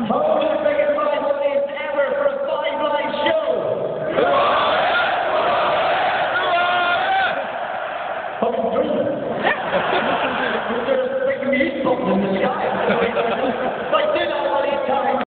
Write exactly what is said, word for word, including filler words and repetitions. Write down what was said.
Most second prize audience ever for a Five Live show. Hoping three